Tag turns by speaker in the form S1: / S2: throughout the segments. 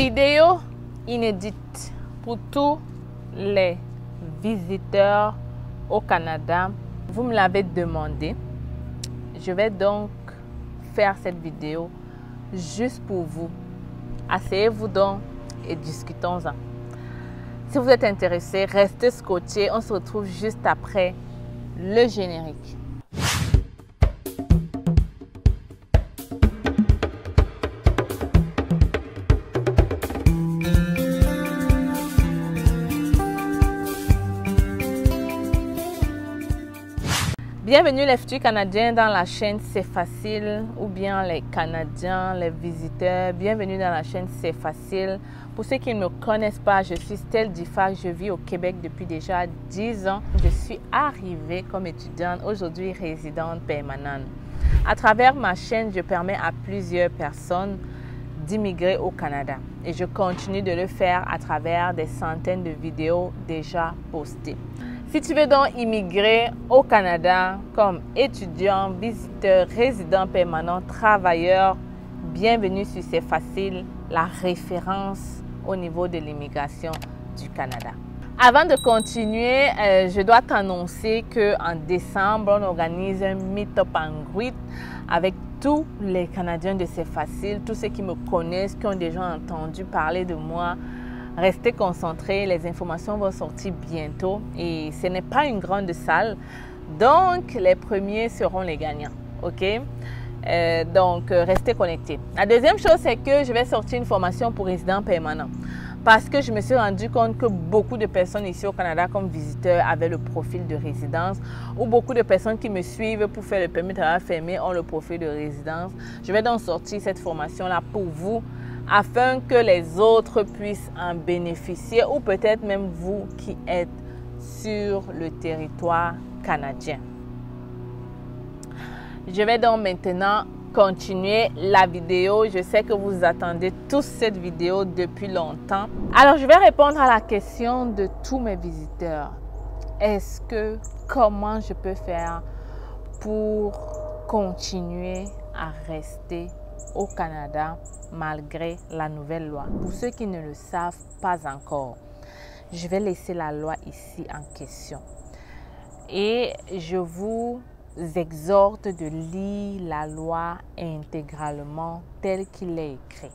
S1: Vidéo inédite pour tous les visiteurs au Canada. Vous me l'avez demandé. Je vais donc faire cette vidéo juste pour vous. Asseyez-vous donc et discutons-en. Si vous êtes intéressé, restez scotchés. On se retrouve juste après le générique. Bienvenue les futurs Canadiens dans la chaîne C'est Facile ou bien les Canadiens, les visiteurs. Bienvenue dans la chaîne C'est Facile. Pour ceux qui ne me connaissent pas, je suis Stell Diffac. Je vis au Québec depuis déjà 10 ans. Je suis arrivée comme étudiante, aujourd'hui résidente permanente. À travers ma chaîne, je permets à plusieurs personnes d'immigrer au Canada. Et je continue de le faire à travers des centaines de vidéos déjà postées. Si tu veux donc immigrer au Canada comme étudiant, visiteur, résident permanent, travailleur, bienvenue sur C'est Facile, la référence au niveau de l'immigration du Canada. Avant de continuer, je dois t'annoncer qu'en décembre, on organise un meet-up and greet avec tous les Canadiens de C'est Facile, tous ceux qui me connaissent, qui ont déjà entendu parler de moi. Restez concentrés, les informations vont sortir bientôt et ce n'est pas une grande salle, donc les premiers seront les gagnants, ok? Donc restez connectés. La deuxième chose, c'est que je vais sortir une formation pour résidents permanents parce que je me suis rendu compte que beaucoup de personnes ici au Canada comme visiteurs avaient le profil de résidence ou beaucoup de personnes qui me suivent pour faire le permis de travail fermé ont le profil de résidence. Je vais donc sortir cette formation-là pour vous afin que les autres puissent en bénéficier ou peut-être même vous qui êtes sur le territoire canadien. Je vais donc maintenant continuer la vidéo. Je sais que vous attendez tous cette vidéo depuis longtemps. Alors, je vais répondre à la question de tous mes visiteurs. Comment je peux faire pour continuer à rester au Canada malgré la nouvelle loi? Pour ceux qui ne le savent pas encore, je vais laisser la loi ici en question et je vous exhorte de lire la loi intégralement telle qu'il est écrit.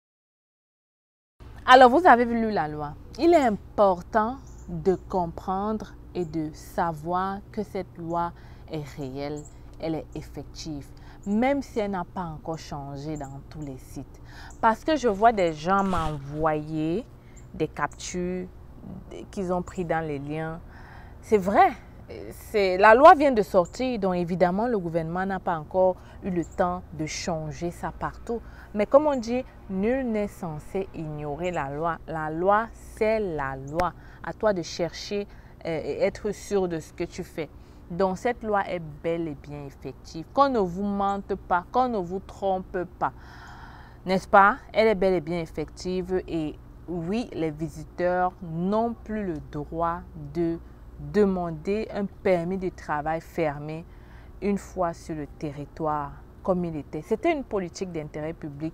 S1: Alors, vous avez lu la loi. Il est important de comprendre et de savoir que cette loi est réelle, elle est effective, même si elle n'a pas encore changé dans tous les sites. Parce que je vois des gens m'envoyer des captures qu'ils ont pris dans les liens. C'est vrai, la loi vient de sortir, donc évidemment le gouvernement n'a pas encore eu le temps de changer ça partout. Mais comme on dit, nul n'est censé ignorer la loi. La loi, c'est la loi. À toi de chercher et être sûr de ce que tu fais. Donc cette loi est bel et bien effective. Qu'on ne vous mente pas, qu'on ne vous trompe pas. N'est-ce pas? Elle est bel et bien effective et oui, les visiteurs n'ont plus le droit de demander un permis de travail fermé une fois sur le territoire comme il était. C'était une politique d'intérêt public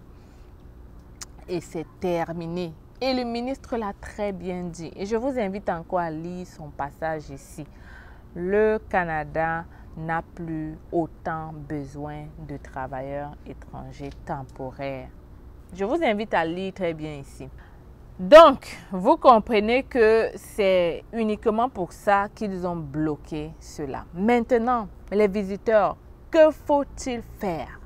S1: et c'est terminé. Et le ministre l'a très bien dit. Et je vous invite encore à lire son passage ici. Le Canada n'a plus autant besoin de travailleurs étrangers temporaires. Je vous invite à lire très bien ici. Donc, vous comprenez que c'est uniquement pour ça qu'ils ont bloqué cela. Maintenant, les visiteurs, que faut-il faire?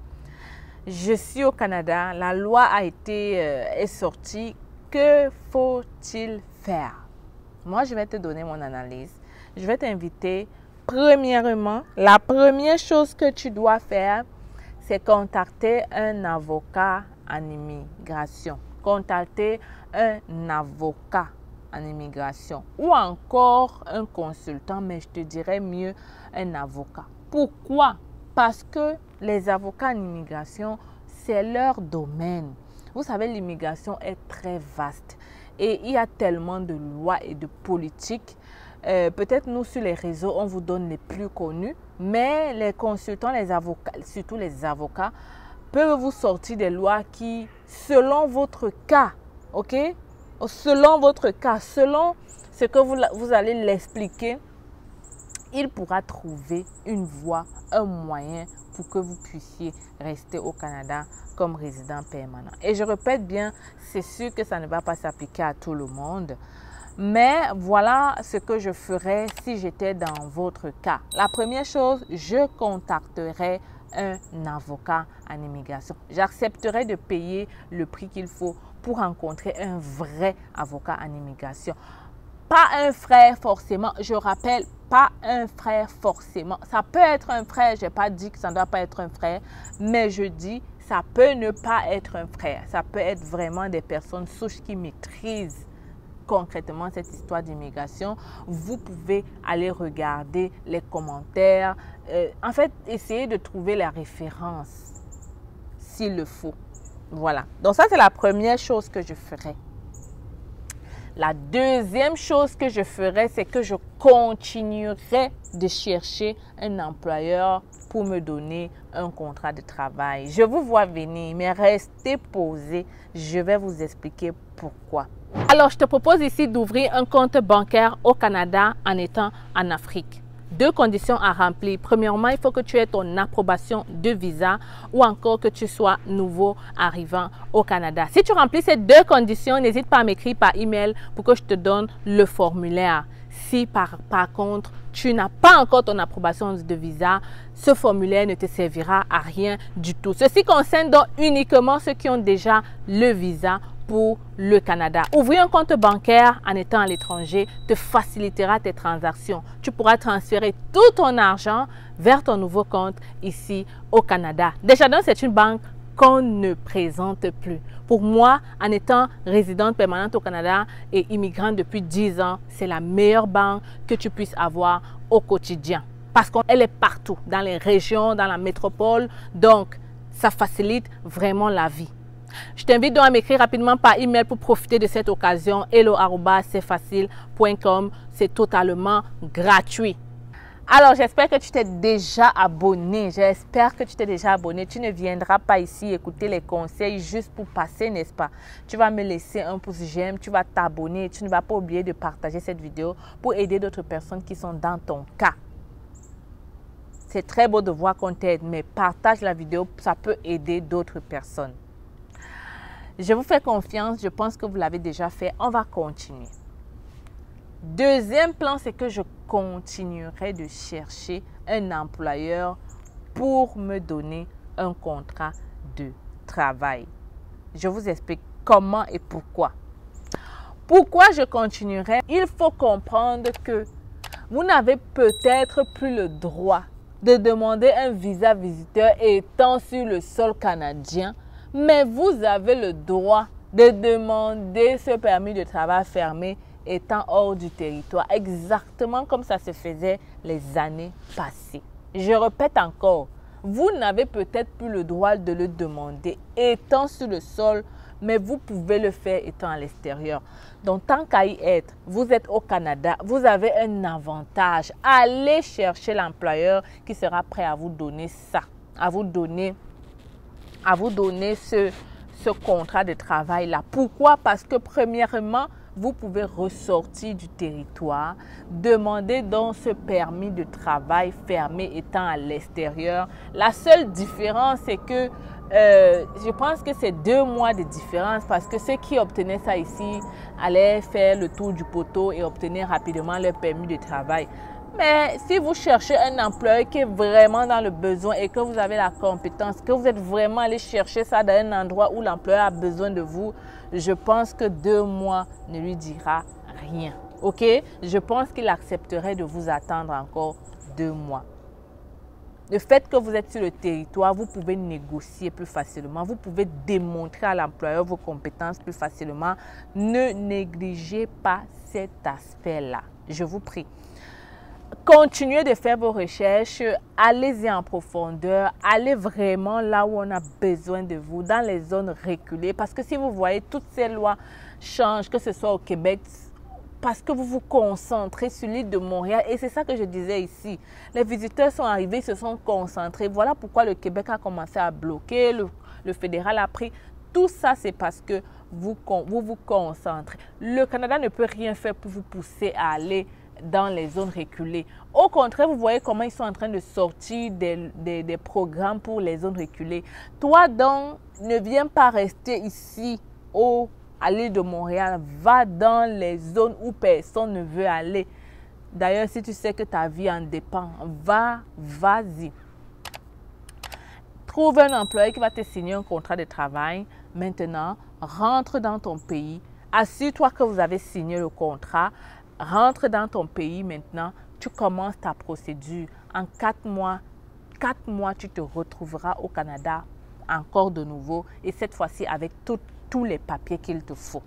S1: Je suis au Canada, la loi est sortie. Que faut-il faire? Moi, je vais te donner mon analyse. Je vais t'inviter. Premièrement, la première chose que tu dois faire, c'est contacter un avocat en immigration. Contacter un avocat en immigration ou encore un consultant, mais je te dirais mieux un avocat. Pourquoi? Parce que les avocats en immigration, c'est leur domaine. Vous savez, l'immigration est très vaste et il y a tellement de lois et de politiques. Peut-être nous, sur les réseaux, on vous donne les plus connus, mais les consultants, les avocats, surtout les avocats, peuvent vous sortir des lois qui selon votre cas, ok? Selon votre cas, selon ce que vous allez l'expliquer, il pourra trouver une voie, un moyen pour que vous puissiez rester au Canada comme résident permanent. Et je répète bien, c'est sûr que ça ne va pas s'appliquer à tout le monde. Mais voilà ce que je ferais si j'étais dans votre cas. La première chose, je contacterai un avocat en immigration. J'accepterai de payer le prix qu'il faut pour rencontrer un vrai avocat en immigration. Pas un frère forcément, je rappelle, pas un frère forcément. Ça peut être un frère, je n'ai pas dit que ça ne doit pas être un frère, mais je dis ça peut ne pas être un frère. Ça peut être vraiment des personnes souches qui maîtrisent concrètement cette histoire d'immigration. Vous pouvez aller regarder les commentaires. En fait, essayez de trouver la référence s'il le faut. Voilà. Donc ça, c'est la première chose que je ferai. La deuxième chose que je ferai, c'est que je continuerai de chercher un employeur pour me donner un contrat de travail. Je vous vois venir, mais restez posé. Je vais vous expliquer pourquoi. Alors, je te propose ici d'ouvrir un compte bancaire au Canada en étant en Afrique. Deux conditions à remplir. Premièrement, il faut que tu aies ton approbation de visa ou encore que tu sois nouveau arrivant au Canada. Si tu remplis ces deux conditions, n'hésite pas à m'écrire par email pour que je te donne le formulaire. Si par contre, tu n'as pas encore ton approbation de visa, ce formulaire ne te servira à rien du tout. Ceci concerne donc uniquement ceux qui ont déjà le visa pour le Canada. Ouvrir un compte bancaire en étant à l'étranger te facilitera tes transactions. Tu pourras transférer tout ton argent vers ton nouveau compte ici au Canada. Desjardins, c'est une banque qu'on ne présente plus. Pour moi, en étant résidente permanente au Canada et immigrante depuis 10 ans, c'est la meilleure banque que tu puisses avoir au quotidien. Parce qu'elle est partout, dans les régions, dans la métropole. Donc, ça facilite vraiment la vie. Je t'invite donc à m'écrire rapidement par email pour profiter de cette occasion. hello@cfacile.com. C'est totalement gratuit. Alors, j'espère que tu t'es déjà abonné. J'espère que tu t'es déjà abonné. Tu ne viendras pas ici écouter les conseils juste pour passer, n'est-ce pas? Tu vas me laisser un pouce j'aime, tu vas t'abonner. Tu ne vas pas oublier de partager cette vidéo pour aider d'autres personnes qui sont dans ton cas. C'est très beau de voir qu'on t'aide, mais partage la vidéo, ça peut aider d'autres personnes. Je vous fais confiance, je pense que vous l'avez déjà fait. On va continuer. Deuxième plan, c'est que je continuerai de chercher un employeur pour me donner un contrat de travail. Je vous explique comment et pourquoi. Pourquoi je continuerai? Il faut comprendre que vous n'avez peut-être plus le droit de demander un visa visiteur étant sur le sol canadien, mais vous avez le droit de demander ce permis de travail fermé étant hors du territoire, exactement comme ça se faisait les années passées. Je répète encore, vous n'avez peut-être plus le droit de le demander étant sur le sol, mais vous pouvez le faire étant à l'extérieur. Donc, tant qu'à y être, vous êtes au Canada, vous avez un avantage. Allez chercher l'employeur qui sera prêt à vous donner ça, à vous donner ce contrat de travail-là. Pourquoi? Parce que premièrement, vous pouvez ressortir du territoire, demander donc ce permis de travail fermé étant à l'extérieur. La seule différence, c'est que je pense que c'est 2 mois de différence parce que ceux qui obtenaient ça ici allaient faire le tour du poteau et obtenir rapidement leur permis de travail. Mais si vous cherchez un employeur qui est vraiment dans le besoin et que vous avez la compétence, que vous êtes vraiment allé chercher ça dans un endroit où l'employeur a besoin de vous, je pense que 2 mois ne lui dira rien. Ok? Je pense qu'il accepterait de vous attendre encore 2 mois. Le fait que vous êtes sur le territoire, vous pouvez négocier plus facilement. Vous pouvez démontrer à l'employeur vos compétences plus facilement. Ne négligez pas cet aspect-là. Je vous prie. Continuez de faire vos recherches, allez-y en profondeur, allez vraiment là où on a besoin de vous, dans les zones reculées. Parce que si vous voyez, toutes ces lois changent, que ce soit au Québec, parce que vous vous concentrez sur l'île de Montréal. Et c'est ça que je disais ici. Les visiteurs sont arrivés, se sont concentrés. Voilà pourquoi le Québec a commencé à bloquer, le fédéral a pris Tout ça, c'est parce que vous vous concentrez. Le Canada ne peut rien faire pour vous pousser à aller dans les zones reculées. Au contraire, vous voyez comment ils sont en train de sortir des programmes pour les zones reculées. Toi, donc, ne viens pas rester ici à l'île de Montréal. Va dans les zones où personne ne veut aller. D'ailleurs, si tu sais que ta vie en dépend, vas-y. Trouve un employé qui va te signer un contrat de travail. Maintenant, rentre dans ton pays. Assure-toi que vous avez signé le contrat. Rentre dans ton pays maintenant. Tu commences ta procédure. En 4 mois, tu te retrouveras au Canada encore de nouveau. Et cette fois-ci avec tous les papiers qu'il te faut.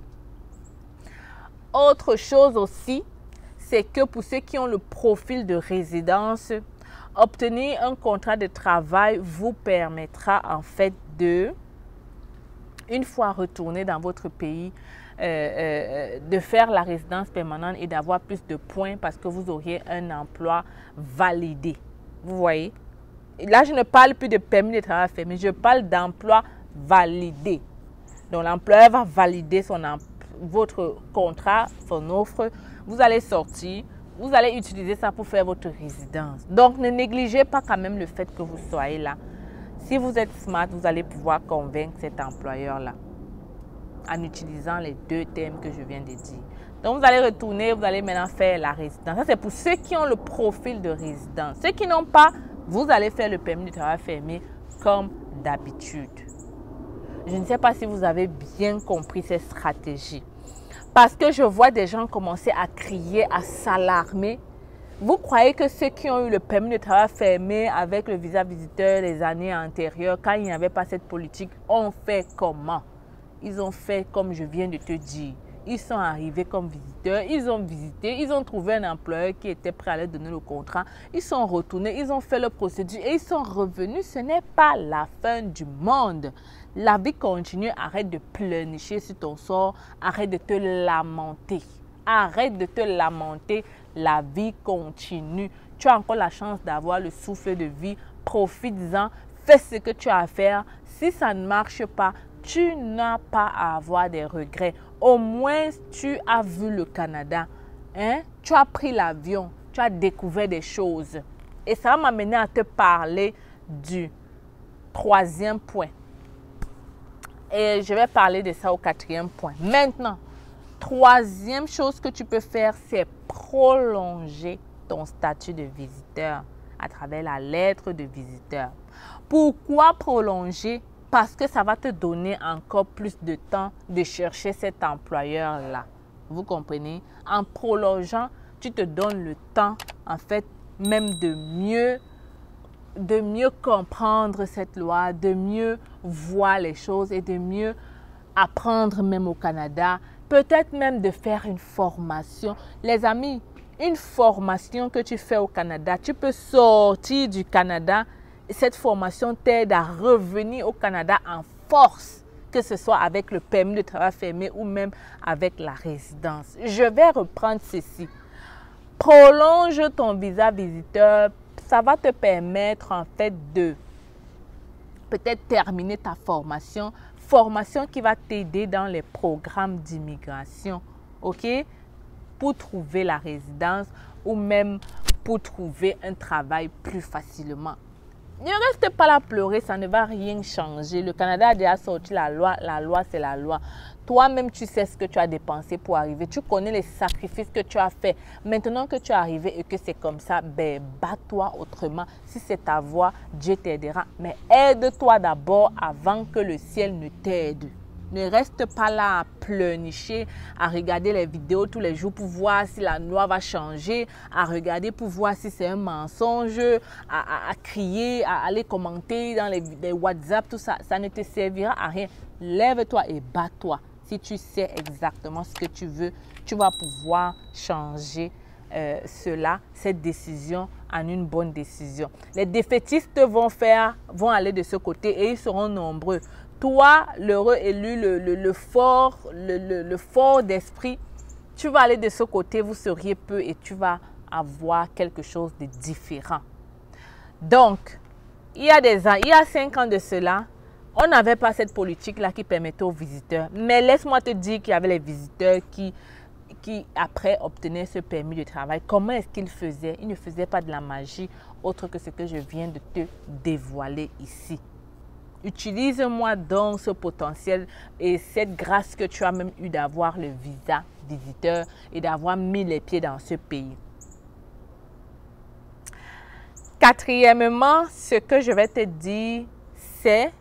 S1: Autre chose aussi, c'est que pour ceux qui ont le profil de résidence, obtenir un contrat de travail vous permettra en fait de, une fois retourné dans votre pays, de faire la résidence permanente et d'avoir plus de points parce que vous auriez un emploi validé. Vous voyez? Là, je ne parle plus de permis de travail fait, mais je parle d'emploi validé. Donc, l'employeur va valider votre contrat, son offre. Vous allez sortir. Vous allez utiliser ça pour faire votre résidence. Donc, ne négligez pas quand même le fait que vous soyez là. Si vous êtes smart, vous allez pouvoir convaincre cet employeur-là en utilisant les 2 termes que je viens de dire. Donc, vous allez retourner, vous allez maintenant faire la résidence. Ça, c'est pour ceux qui ont le profil de résidence. Ceux qui n'ont pas, vous allez faire le permis de travail fermé comme d'habitude. Je ne sais pas si vous avez bien compris cette stratégie. Parce que je vois des gens commencer à crier, à s'alarmer. Vous croyez que ceux qui ont eu le permis de travail fermé avec le visa visiteur les années antérieures, quand il n'y avait pas cette politique, ont fait comment? Ils ont fait comme je viens de te dire. Ils sont arrivés comme visiteurs, ils ont visité, ils ont trouvé un employeur qui était prêt à leur donner le contrat. Ils sont retournés, ils ont fait leur procédure et ils sont revenus. Ce n'est pas la fin du monde. La vie continue. Arrête de pleurnicher sur ton sort. Arrête de te lamenter. Arrête de te lamenter. La vie continue. Tu as encore la chance d'avoir le souffle de vie. Profites-en. Fais ce que tu as à faire. Si ça ne marche pas, tu n'as pas à avoir des regrets. Au moins, tu as vu le Canada. Hein? Tu as pris l'avion. Tu as découvert des choses. Et ça va m'amener à te parler du 3e point. Et je vais parler de ça au 4e point. Maintenant, 3e chose que tu peux faire, c'est prolonger ton statut de visiteur à travers la lettre de visiteur. Pourquoi prolonger? Parce que ça va te donner encore plus de temps de chercher cet employeur-là. Vous comprenez? En prolongeant, tu te donnes le temps, en fait, même de mieux comprendre cette loi, de mieux voir les choses et de mieux apprendre même au Canada. Peut-être même de faire une formation. Les amis, une formation que tu fais au Canada, tu peux sortir du Canada. Cette formation t'aide à revenir au Canada en force, que ce soit avec le permis de travail fermé ou même avec la résidence. Je vais reprendre ceci. Prolonge ton visa visiteur. Ça va te permettre en fait de peut-être terminer ta formation. Formation qui va t'aider dans les programmes d'immigration. OK? Pour trouver la résidence ou même pour trouver un travail plus facilement. Ne reste pas là à pleurer, ça ne va rien changer. Le Canada a déjà sorti la loi c'est la loi. Toi-même, tu sais ce que tu as dépensé pour arriver. Tu connais les sacrifices que tu as fait. Maintenant que tu es arrivé et que c'est comme ça, ben, bats-toi autrement. Si c'est ta voie, Dieu t'aidera. Mais aide-toi d'abord avant que le ciel ne t'aide. Ne reste pas là à pleurnicher, à regarder les vidéos tous les jours pour voir si la loi va changer, à regarder pour voir si c'est un mensonge, à crier, à aller commenter dans les WhatsApp, tout ça. Ça ne te servira à rien. Lève-toi et bats-toi. Si tu sais exactement ce que tu veux, tu vas pouvoir changer cette décision en une bonne décision. Les défaitistes vont aller de ce côté et ils seront nombreux. Toi, l'heureux élu, le fort d'esprit, tu vas aller de ce côté, vous seriez peu et tu vas avoir quelque chose de différent. Donc, il y a 5 ans de cela, on n'avait pas cette politique-là qui permettait aux visiteurs. Mais laisse-moi te dire qu'il y avait les visiteurs qui après obtenaient ce permis de travail. Comment est-ce qu'ils faisaient? Ils ne faisaient pas de la magie autre que ce que je viens de te dévoiler ici. Utilise-moi donc ce potentiel et cette grâce que tu as même eu d'avoir le visa visiteur et d'avoir mis les pieds dans ce pays. Quatrièmement, ce que je vais te dire, c'est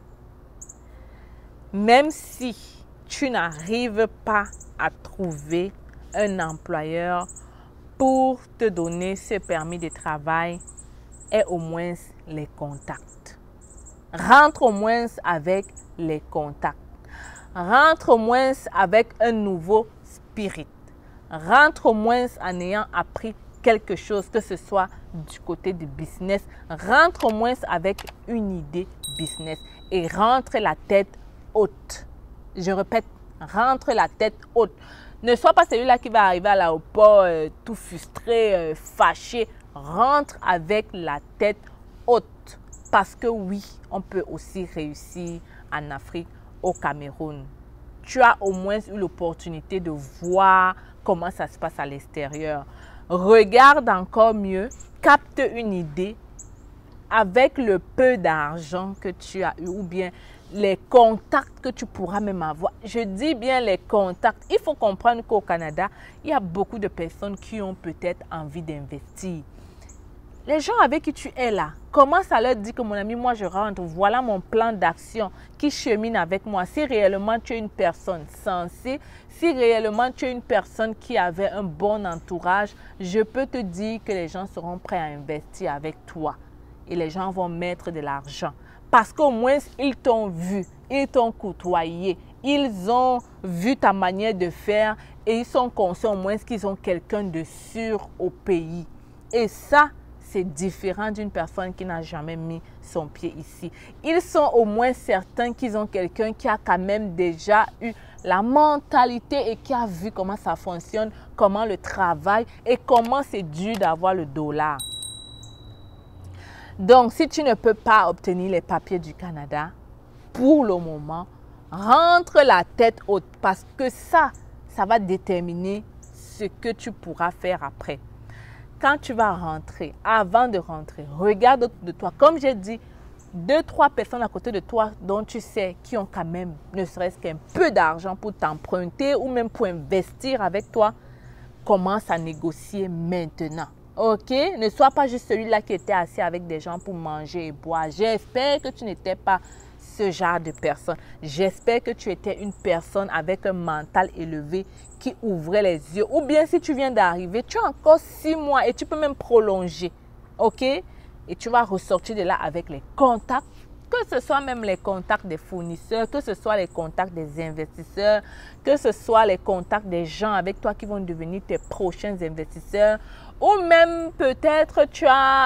S1: même si tu n'arrives pas à trouver un employeur pour te donner ce permis de travail, aie au moins les contacts. Rentre au moins avec les contacts. Rentre au moins avec un nouveau spirit. Rentre au moins en ayant appris quelque chose, que ce soit du côté du business. Rentre au moins avec une idée business et rentre la tête haute. Je répète, rentre la tête haute. Ne sois pas celui-là qui va arriver à l'aéroport tout frustré, fâché. Rentre avec la tête haute. Parce que oui, on peut aussi réussir en Afrique, au Cameroun. Tu as au moins eu l'opportunité de voir comment ça se passe à l'extérieur. Regarde encore mieux, capte une idée avec le peu d'argent que tu as eu ou bien les contacts que tu pourras même avoir. Je dis bien les contacts. Il faut comprendre qu'au Canada, il y a beaucoup de personnes qui ont peut-être envie d'investir. Les gens avec qui tu es là, commence à leur dire que mon ami, moi je rentre, voilà mon plan d'action qui chemine avec moi. Si réellement tu es une personne sensée, si réellement tu es une personne qui avait un bon entourage, je peux te dire que les gens seront prêts à investir avec toi. Et les gens vont mettre de l'argent. Parce qu'au moins, ils t'ont vu, ils t'ont côtoyé, ils ont vu ta manière de faire et ils sont conscients au moins qu'ils ont quelqu'un de sûr au pays. Et ça, c'est différent d'une personne qui n'a jamais mis son pied ici. Ils sont au moins certains qu'ils ont quelqu'un qui a quand même déjà eu la mentalité et qui a vu comment ça fonctionne, comment le travail et comment c'est dur d'avoir le dollar. Donc, si tu ne peux pas obtenir les papiers du Canada, pour le moment, rentre la tête haute parce que ça va déterminer ce que tu pourras faire après. Quand tu vas rentrer, avant de rentrer, regarde autour de toi. Comme j'ai dit, 2-3 personnes à côté de toi dont tu sais qui ont quand même ne serait-ce qu'un peu d'argent pour t'emprunter ou même pour investir avec toi, commence à négocier maintenant. Ok? Ne sois pas juste celui-là qui était assis avec des gens pour manger et boire. J'espère que tu n'étais pas ce genre de personne. J'espère que tu étais une personne avec un mental élevé qui ouvrait les yeux. Ou bien si tu viens d'arriver, tu as encore 6 mois et tu peux même prolonger. Ok? Et tu vas ressortir de là avec les contacts. Que ce soit même les contacts des fournisseurs, que ce soit les contacts des investisseurs, que ce soit les contacts des gens avec toi qui vont devenir tes prochains investisseurs. Ou même peut-être tu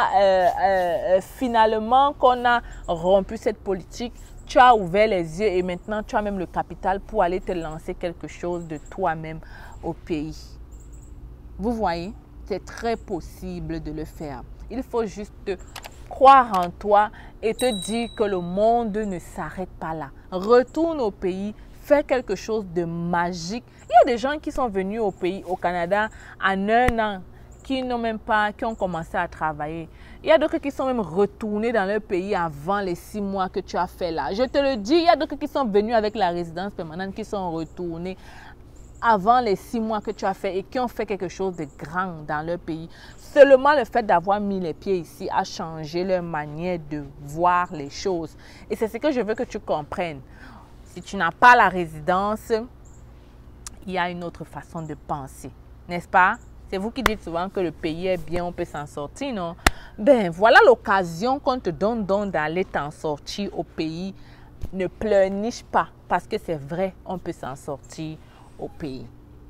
S1: as finalement qu'on a rompu cette politique, tu as ouvert les yeux et maintenant tu as même le capital pour aller te lancer quelque chose de toi-même au pays. Vous voyez, c'est très possible de le faire. Il faut juste croire en toi et te dire que le monde ne s'arrête pas là. Retourne au pays, fais quelque chose de magique. Il y a des gens qui sont venus au pays, au Canada, en 1 an, qui n'ont même pas, qui ont commencé à travailler. Il y a d'autres qui sont même retournés dans leur pays avant les 6 mois que tu as fait là. Je te le dis, il y a d'autres qui sont venus avec la résidence permanente, qui sont retournés avant les 6 mois que tu as fait et qui ont fait quelque chose de grand dans leur pays. Seulement le fait d'avoir mis les pieds ici a changé leur manière de voir les choses. Et c'est ce que je veux que tu comprennes. Si tu n'as pas la résidence, il y a une autre façon de penser, n'est-ce pas? C'est vous qui dites souvent que le pays est bien, on peut s'en sortir, non? Ben, voilà l'occasion qu'on te donne donc d'aller t'en sortir au pays. Ne pleurniche pas parce que c'est vrai, on peut s'en sortir au pays.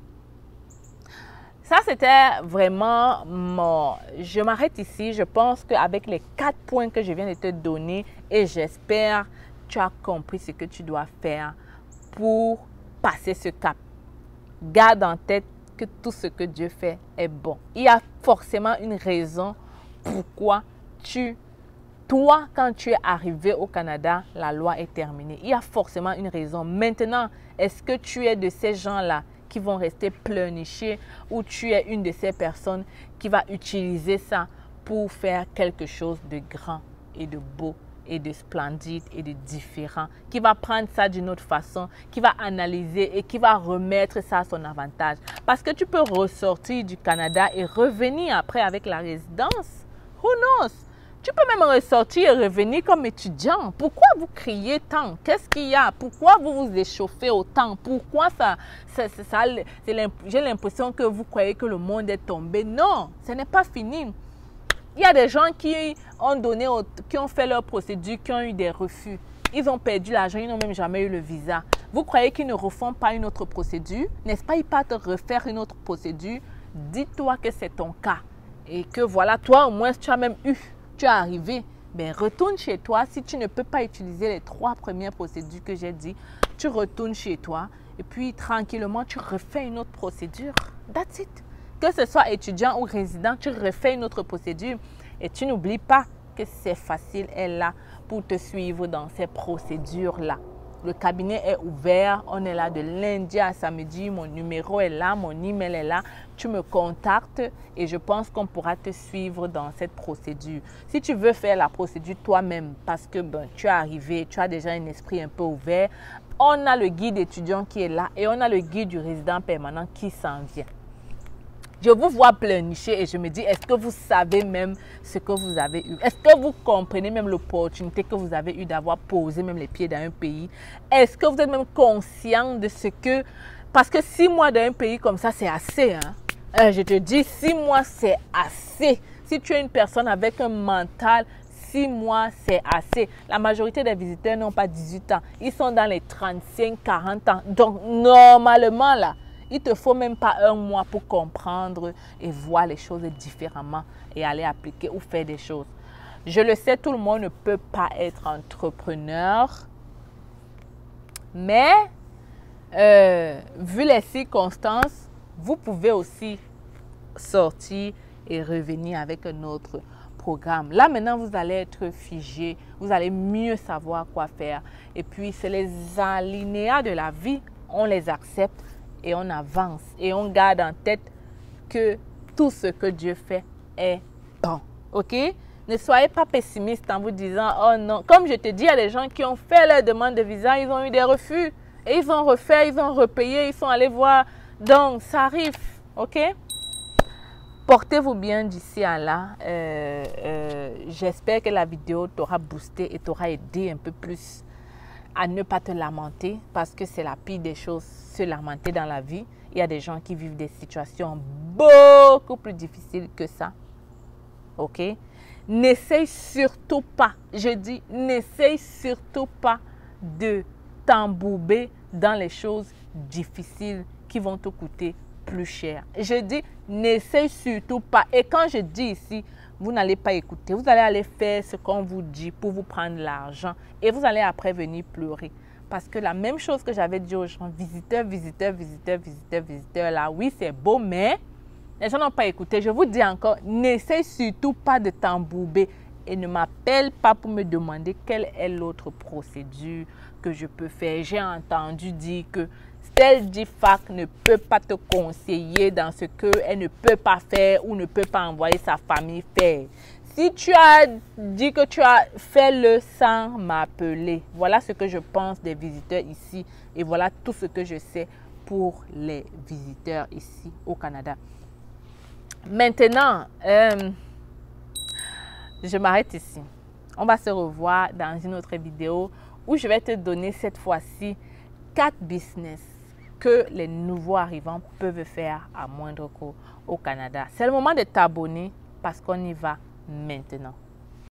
S1: Ça, c'était vraiment mon... Je m'arrête ici. Je pense qu'avec les 4 points que je viens de te donner, et j'espère que tu as compris ce que tu dois faire pour passer ce cap. Garde en tête que tout ce que Dieu fait est bon. Il y a forcément une raison pourquoi tu Toi, quand tu es arrivé au Canada, la loi est terminée. Il y a forcément une raison. Maintenant, est-ce que tu es de ces gens-là qui vont rester pleurnichés ou tu es une de ces personnes qui va utiliser ça pour faire quelque chose de grand et de beau et de splendide et de différent, qui va prendre ça d'une autre façon, qui va analyser et qui va remettre ça à son avantage. Parce que tu peux ressortir du Canada et revenir après avec la résidence. Who knows? Tu peux même ressortir et revenir comme étudiant. Pourquoi vous criez tant? Qu'est-ce qu'il y a? Pourquoi vous vous échauffez autant? Pourquoi j'ai l'impression que vous croyez que le monde est tombé. Non, ce n'est pas fini. Il y a des gens qui ont fait leur procédure, qui ont eu des refus. Ils ont perdu l'argent, ils n'ont même jamais eu le visa. Vous croyez qu'ils ne refont pas une autre procédure? N'est-ce pas, ils partent refaire une autre procédure? Dis-toi que c'est ton cas. Et que voilà, toi au moins, tu as même eu, tu es arrivé. Ben, retourne chez toi. Si tu ne peux pas utiliser les 3 premières procédures que j'ai dit, tu retournes chez toi. Et puis, tranquillement, tu refais une autre procédure. That's it. Que ce soit étudiant ou résident, tu refais une autre procédure et tu n'oublies pas que c'est facile, elle est là pour te suivre dans ces procédures-là. Le cabinet est ouvert, on est là de lundi à samedi, mon numéro est là, mon email est là, tu me contactes et je pense qu'on pourra te suivre dans cette procédure. Si tu veux faire la procédure toi-même parce que tu es arrivé, tu as déjà un esprit un peu ouvert, on a le guide étudiant qui est là et on a le guide du résident permanent qui s'en vient. Je vous vois pleurnicher et je me dis, est-ce que vous savez même ce que vous avez eu? Est-ce que vous comprenez même l'opportunité que vous avez eu d'avoir posé même les pieds dans un pays? Est-ce que vous êtes même conscient de ce que... Parce que 6 mois dans un pays comme ça, c'est assez. Hein? Je te dis, 6 mois, c'est assez. Si tu es une personne avec un mental, 6 mois, c'est assez. La majorité des visiteurs n'ont pas 18 ans. Ils sont dans les 35, 40 ans. Donc, normalement, là, il ne te faut même pas 1 mois pour comprendre et voir les choses différemment et aller appliquer ou faire des choses. Je le sais, tout le monde ne peut pas être entrepreneur. Mais, vu les circonstances, vous pouvez aussi sortir et revenir avec un autre programme. Là, maintenant, vous allez être figé. Vous allez mieux savoir quoi faire. Et puis, c'est les alinéas de la vie. On les accepte. Et on avance et on garde en tête que tout ce que Dieu fait est bon. OK? Ne soyez pas pessimiste en vous disant, oh non. Comme je te dis, il y a des gens qui ont fait leur demande de visa, ils ont eu des refus. Et ils ont refait, ils ont repayé, ils sont allés voir. Donc, ça arrive. OK? Portez-vous bien d'ici à là. J'espère que la vidéo t'aura boosté et t'aura aidé un peu plus à ne pas te lamenter parce que c'est la pire des choses, se lamenter dans la vie. Il y a des gens qui vivent des situations beaucoup plus difficiles que ça. OK? N'essaye surtout pas, je dis, n'essaye surtout pas de t'embourber dans les choses difficiles qui vont te coûter plus cher. Je dis, n'essaye surtout pas. Et quand je dis ici, vous n'allez pas écouter. Vous allez aller faire ce qu'on vous dit pour vous prendre l'argent. Et vous allez après venir pleurer. Parce que la même chose que j'avais dit aux gens, visiteurs, là, oui, c'est beau, mais les gens n'ont pas écouté. Je vous dis encore, n'essaye surtout pas de t'embourber. Et ne m'appelle pas pour me demander quelle est l'autre procédure que je peux faire. J'ai entendu dire que telle DFAC ne peut pas te conseiller dans ce qu'elle ne peut pas faire ou ne peut pas envoyer sa famille faire. Si tu as dit que tu as fait le sans m'appeler, voilà ce que je pense des visiteurs ici et voilà tout ce que je sais pour les visiteurs ici au Canada. Maintenant, je m'arrête ici. On va se revoir dans une autre vidéo où je vais te donner cette fois-ci 4 business que les nouveaux arrivants peuvent faire à moindre coût au Canada. C'est le moment de t'abonner parce qu'on y va maintenant.